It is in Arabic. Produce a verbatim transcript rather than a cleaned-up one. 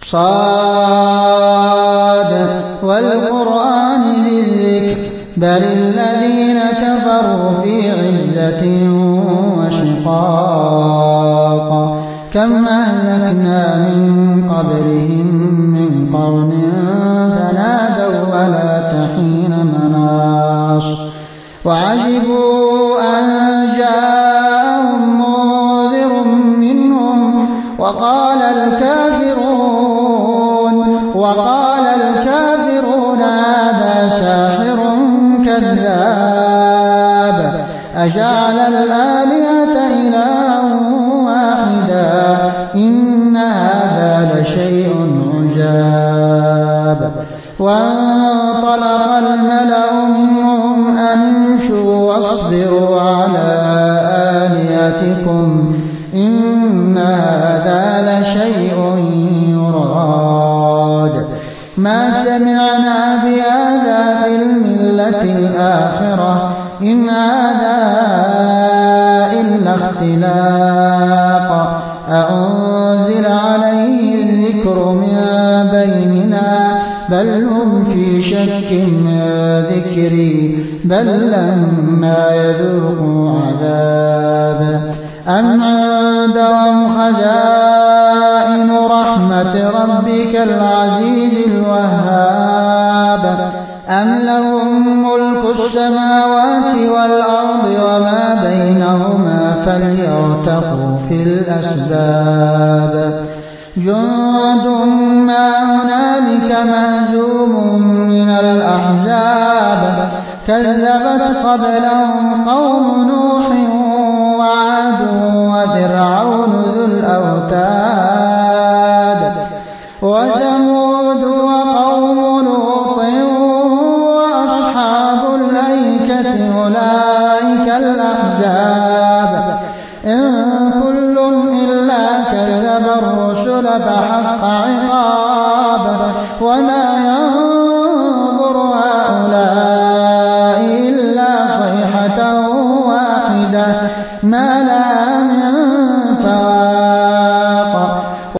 صاد والقرآن ذي الذكر بل الذين كفروا في عزة وشقاق كم أهلكنا من قبلهم من قرن فنادوا ولا تحين مناص وعجبوا أن جاءهم منذر منهم وقال الكافرون وقال الكافرون هذا ساحر كذاب أجعل الآلهة إلها واحدا إن هذا لشيء عجاب وانطلق الملأ منهم أن امشوا واصبروا على آلهتكم إن هذا لشيء يراد ما سمعنا بهذا في الملة الآخرة إن هذا إلا اختلاق أأنزل عليه الذكر من بيننا بل هم في شك من ذكري بل لما يذوقوا عذاب أم عندهم خزائن رحمة ربك العزيز الوهاب أم لهم ملك السماوات والأرض وما بينهما فليرتقوا في الأسباب جند ما هنالك مهزوم من الأحزاب كذبت قبلهم قوم نوح وعاد وفرعون ذو الأوتاد وثمود وقوم لوط وأصحاب الأيكة أولئك الأحزاب إن كل إلا كذب الرسل فحق عقاب وما ينظر هؤلاء إلا صيحة واحدة ما